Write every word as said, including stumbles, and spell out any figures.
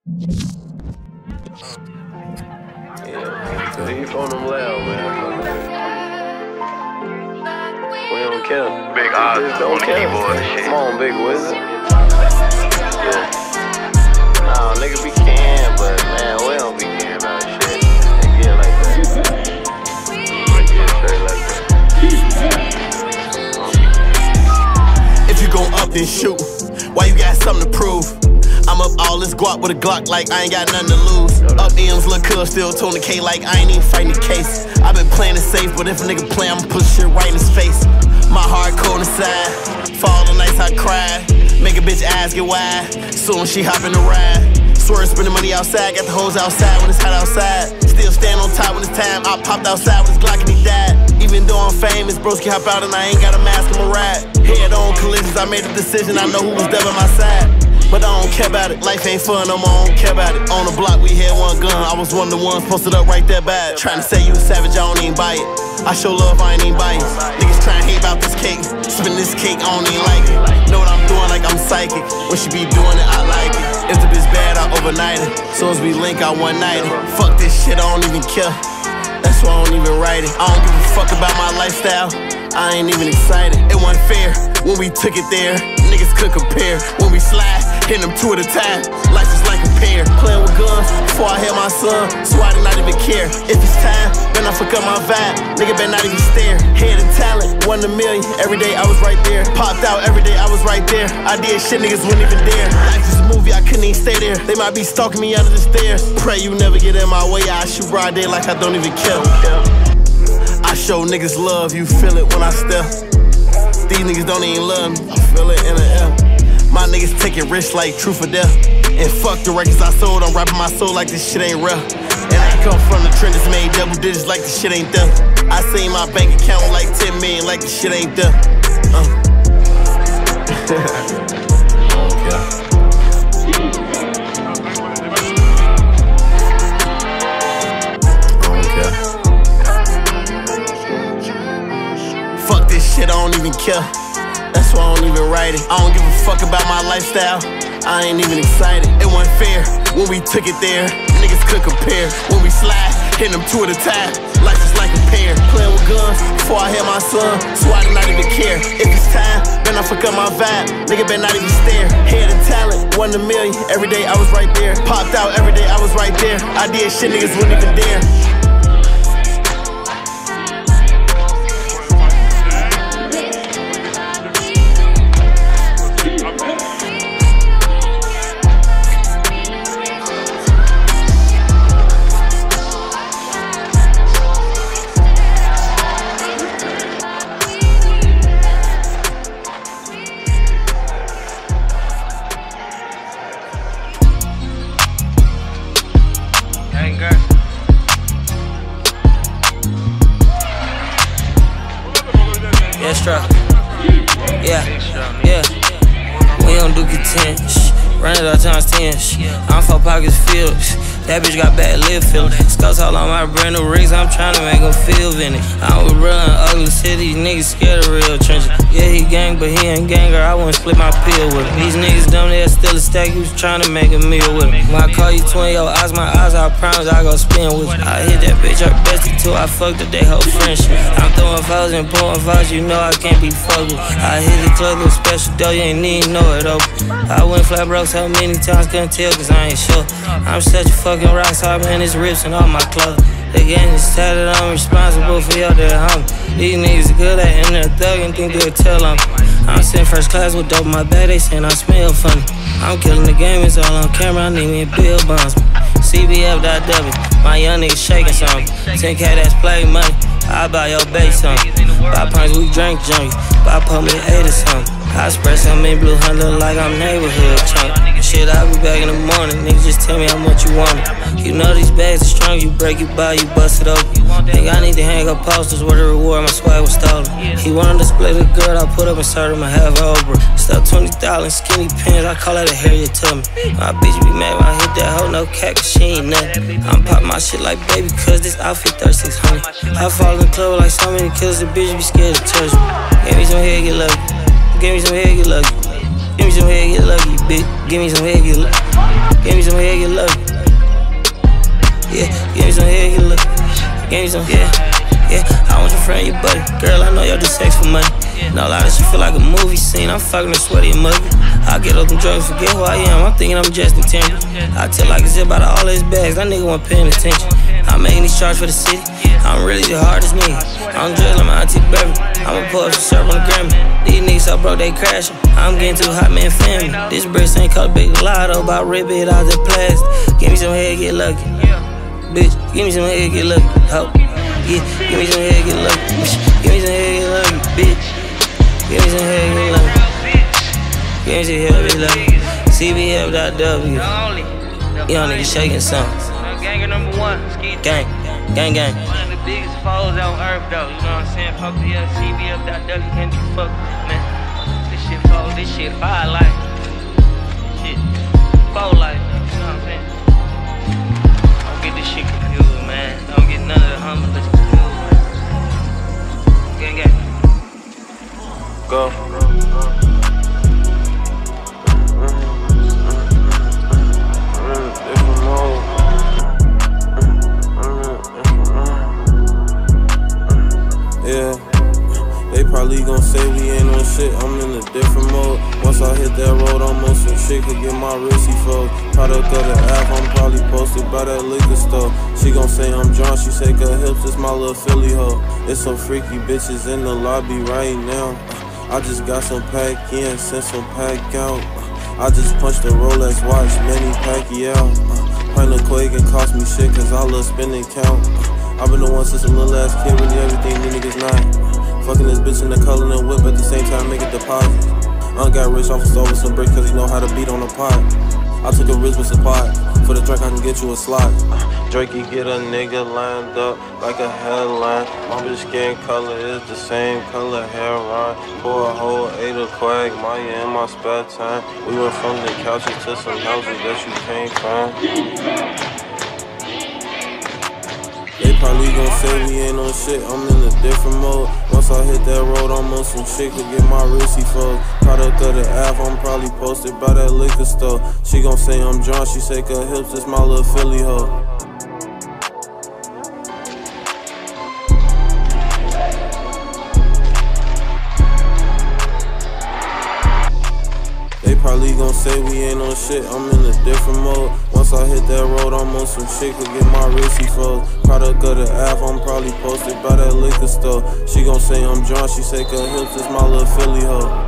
Yeah, nigga phone them loud, man. We don't care. Big Oz on the keyboard and shit. Come on, Big Wizard. Yeah. Nah, nigga be can, but man, we don't be can about shit. They get like that. They get straight like that. If you gon' up, then shoot. Why you got something to prove? I'm up all this guap with a Glock like I ain't got nothing to lose. Up M's, look cuz, still Tony K like I ain't even fighting the case. I been playing it safe, but if a nigga play, I'ma put shit right in his face. My heart cold inside, fall the nights I cry. Make a bitch ass get wide, soon as she hop in the ride. Swear spending money outside, got the hoes outside when it's hot outside. Still stand on top when it's time, I popped outside with his Glock and he died. Even though I'm famous, broski hop out and I ain't got a mask on my ride. Head on collisions, I made a decision, I know who was there by my side. But I don't care about it, life ain't fun no more, I don't care about it. On the block we had one gun, I was one of the ones posted up right there by it. Trying to say you a savage, I don't even buy it. I show love, I ain't even buy it. Niggas trying to hate about this cake, spin this cake, I don't even like it. Know what I'm doing like I'm psychic, when she be doing it, I like it. If the bitch bad, I overnight it. Soon as we link, I one night it. Fuck this shit, I don't even care. That's why I don't even write it. I don't give a fuck about my lifestyle, I ain't even excited. It wasn't fair when we took it there, niggas could compare. When we slide, hitting them two at a time, life is like a pair. Playing with guns before I had my son, so I did not even care. If it's time, then I fuck up my vibe, nigga better not even stare. Head and talent, one in a million, every day I was right there. Popped out every day, I was right there. I did shit niggas wouldn't even dare. Life is a movie, I couldn't even stay there. They might be stalking me under the stairs. Pray you never get in my way, I shoot broad day like I don't even care. I show niggas love, you feel it when I step. These niggas don't even love me, I feel it in the air. My niggas taking risks like truth or death. And fuck the records I sold, I'm rapping my soul like this shit ain't real. And I come from the trenches, made double digits like this shit ain't there. I seen my bank account with like ten million like this shit ain't there. Uh. Okay. Fuck this shit, I don't even care. That's why I don't even write it. I don't give a fuck about my lifestyle, I ain't even excited. It wasn't fair when we took it there, niggas could compare. When we slide, hitting them two at a time, life is like a pair. Playing with guns before I had my son, so I did not even care. If it's time, then I fuck up my vibe, nigga better not even stare. Head and talent, one in a million, every day I was right there. Popped out every day I was right there. I did shit niggas wouldn't even dare. Yeah, strap. Yeah, yeah. We don't do content. Run it all times ten. I'm for pockets filled. That bitch got bad lip feeling. Scouts all on my brand new rigs, I'm tryna make them feel vintage. I was run ugly city, niggas scared of real trenches. Yeah, he gang, but he ain't ganger, I wouldn't split my pill with him. These niggas dumb, they're still a stack, you was tryna make a meal with him. When I call you twin, your eyes, my eyes, I promise I gon' spin with you. I hit that bitch up bestie too, I fucked up they whole friendship. I'm throwing fours and pulling fours, you know I can't be fucked with. I hit the club with special dough, you ain't even know it open. I went flat broke so many times, couldn't tell cause I ain't sure. I'm such a fucking rock star, man, it's rips and all my clothes. The gang is tatted, I'm responsible for your dead homie. These niggas good at in their thug and think they'll tell on me. I'm sitting first class with dope in my bag, they saying I smell funny. I'm killing the game, it's all on camera, I need me a Bill Bondsman. C B F dot W, my young niggas shaking something. ten K that's play money, I buy your base something. Buy pints, we drink junkies, buy pump me eight or something. I spread some in blue hunter like I'm neighborhood chunk. Shit, I'll be back in the morning, niggas just tell me how much you want it. You know these bags are strong, you break it by, you bust it open. Think I need to hang up posters where the reward, my swag was stolen. He wanted to split a girl, I put up and served him a half Oprah. Stuff twenty thousand skinny pins, I call that a Harriet Tubman. My bitch be mad when I hit that hoe, no cat, cause she ain't nothing. I'm pop my shit like baby, cause this outfit thirty-six hundred. I fall in the club like so many kills, the bitch be scared to touch me. Give me some head, get lucky. Give me some head, get lucky. Give me some head, get lucky, bitch. Give me some head, get lucky. Give me some head, get lucky. Give me some, yeah, yeah. I want your friend, your buddy. Girl, I know y'all do sex for money. No lie, this shit feel like a movie scene. I'm fucking her sweaty and muggy. I get up them drugs, forget who I am. I'm thinking I'm Justin Timber. I tell like it's about all his bags. That nigga wasn't paying attention. I'm making these charts for the city. I'm really the hardest nigga. I'm just like my auntie baby. I'ma pull up some syrup on the Grammy. These niggas so broke they crashing. I'm getting too hot, man, family. This bitch ain't called Big Lotto, about rip it out the plastic. Give me some head, get lucky. Bitch, give me some head, get lucky. Ho. Yeah, give me some head, get lucky. Give me some head, get lucky, bitch. Give me some head, get lucky. Give me some head, get lucky. C B F dot W. Young nigga shaking something. Ganger number one, Ski Gang, gang, gang. One of the biggest foes on earth, though. You know what I'm saying? Fuck the C B F dot W, can't be fucked, man. This shit foes, this shit fire life. Shit, foe life. You know what I'm saying? Don't get this shit confused, man. Don't get none of the humble confused, man. Gang, gang. Go. Yeah, they probably gon' say we ain't on shit, I'm in a different mode. Once I hit that road, I'm on some shit, could get my wristy fold. Product of the app, I'm probably posted by that liquor store. She gon' say I'm drunk, she shake her hips, it's my little Philly hoe. It's some freaky bitches in the lobby right now. I just got some pack in, sent some pack out. I just punched a Rolex watch, Manny Pacquiao. Pint of Quake and cost me shit, cause I love spending count. I've been the one since a little ass kid, really everything these niggas not. Fucking this bitch in the color and whip at the same time, make a deposit. I got rich off of stove with some bricks cause he know how to beat on a pot. I took a risk with supply, for the drink I can get you a slot. Drakey get a nigga lined up like a headline. My bitch skin color is the same color hairline. Pour a whole eight of quag, Maya in my spare time. We went from the couches to some houses that you can't find. They probably gon' say we ain't on shit, I'm in a different mode. Once I hit that road, I'm on some shit to get my wristy fold. Product of the app, I'm probably posted by that liquor store. She gon' say I'm drunk, she shake her hips, it's my little Philly hoe. They probably gon' say we ain't on shit, I'm in a different mode. Once I hit that road, I'm on some shit to get my wristy fold. Product of the app, I'm probably posted by that liquor store. She gon' say I'm drunk, she shake her hips, it's my little Philly hoe.